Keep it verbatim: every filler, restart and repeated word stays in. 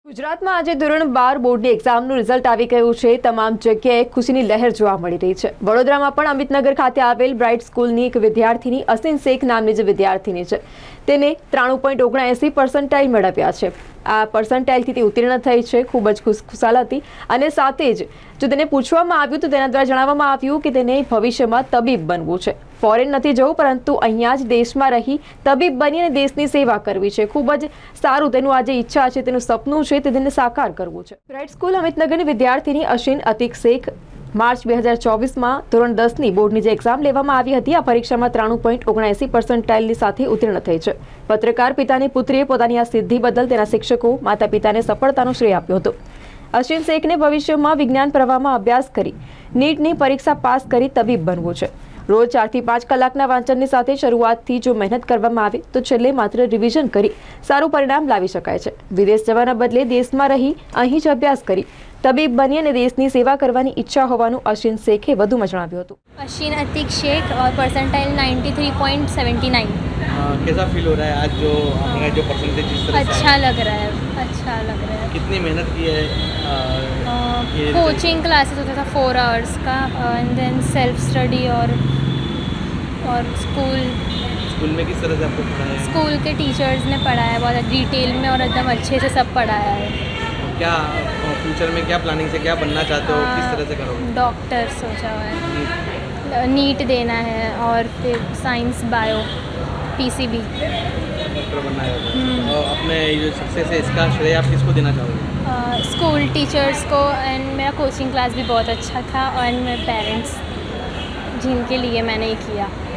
ગુજરાતમાં આજે ધોરણ બાર બોર્ડની એક્ઝામનું રિઝલ્ટ આવી ગયું છે। તમામ જગ્યાએ ખુશીની લહેર જોવા મળી રહી છે। વડોદરામાં પણ અમિતનગર ખાતે આવેલ બ્રાઇટ સ્કૂલની એક વિદ્યાર્થીની અસીન શેખ નામની જે વિદ્યાર્થીની છે તેને ત્રાણું પોઈન્ટ ઓગણએંસી પર્સન્ટાઇલ મેળવ્યા છે। આ પર્સન્ટાઇલથી તે ઉત્તીર્ણ થઈ છે। ખૂબ જ ખુશખુશાલ હતી અને સાથે જ જો તેને પૂછવામાં આવ્યું તો તેના દ્વારા જણાવવામાં આવ્યું કે તેને ભવિષ્યમાં તબીબ બનવું છે। ફોરેન નથી જવું પરંતુ અહીંયા જ દેશમાં રહી તબીબ બની અને દેશની સેવા કરવી છે। ખૂબ જ સારું તેનું આજે ઈચ્છા છે, તેનું સપનું છે તે તેને સાકાર કરવું છે। બ્રાઇટ સ્કૂલ અમિતનગરની વિદ્યાર્થીની અશીન અતિક શેખ માર્ચ બે હજાર ચોવીસમાં ધોરણ દસની બોર્ડની જે એક્ઝામ લેવામાં આવી હતી આ પરીક્ષામાં ત્રાણું પોઈન્ટ ઓગણએંસી પર્સન્ટાઇલની સાથે ઉત્તીર્ણ થઈ છે। પત્રકાર પિતાની પુત્રીએ પોતાની આ સિદ્ધિ બદલ તેના શિક્ષકો માતા પિતાને સફળતાનો શ્રેય આપ્યો હતો। અશીન શેખને ભવિષ્યમાં વિજ્ઞાન પ્રવાહમાં અભ્યાસ કરી નીટની પરીક્ષા પાસ કરી તબીબ બનવું છે। રોજ ચારથી પાંચ કલાકના વાંચનની સાથે શરૂઆતથી જો મહેનત કરવામાં આવે તો છેલ્લે માત્ર રિવિઝન કરી સારું પરિણામ લાવી શકાય છે। વિદેશ જવાના બદલે દેશમાં રહી અહીં જ અભ્યાસ કરી તબીબ બની અને દેશની सेवा करवानी इच्छा होवानुं अशीन शेखे વધુમાં જણાવ્યું હતું। अशीन अतिक शेख और परसेंटाइल तिरानवे पॉइंट सात नौ। कैसा फील हो रहा है आज जो आपका जो परसेंटेज इस तरह अच्छा लग रहा है, अच्छा लग रहा है। कितनी मेहनत की है? कोचिंग क्लासेस होता था फोर आवर्स का एंड देन सेल्फ स्टडी और और स्कूल स्कूल में किस तरह से आपको पढ़ाया? स्कूल के टीचर्स ने पढ़ाया बहुत डिटेल में और एकदम अच्छे से सब पढ़ाया है। क्या फ्यूचर में क्या प्लानिंग से क्या बनना चाहते हो, किस तरह से करोगे? डॉक्टर सोचा हुआ है, नीट देना है और फिर साइंस बायो पीसीबी डॉक्टर बनना है। और अपने ये सक्सेस है इसका श्रेय आप किसको देना चाहोगे? स्कूल टीचर्स को एंड मेरा कोचिंग क्लास भी बहुत अच्छा था और मेरे पेरेंट्स जिनके लिए मैंने ये किया।